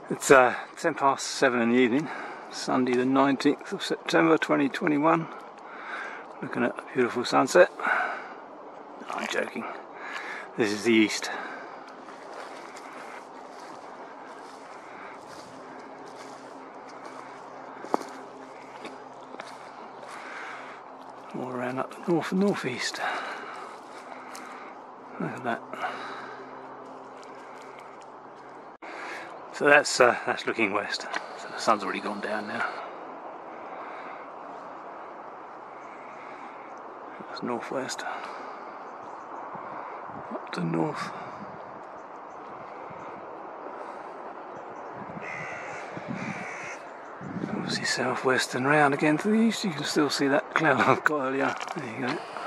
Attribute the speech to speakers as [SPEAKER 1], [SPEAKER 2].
[SPEAKER 1] It's 7:10 in the evening, Sunday the 19th of September 2021. Looking at a beautiful sunset. No, I'm joking. This is the east. All around up the north and northeast. Look at that. So that's looking west. So the sun's already gone down now. That's northwest. Up to north. Obviously southwest and round again to the east. You can still see that cloud I've got earlier. There you go.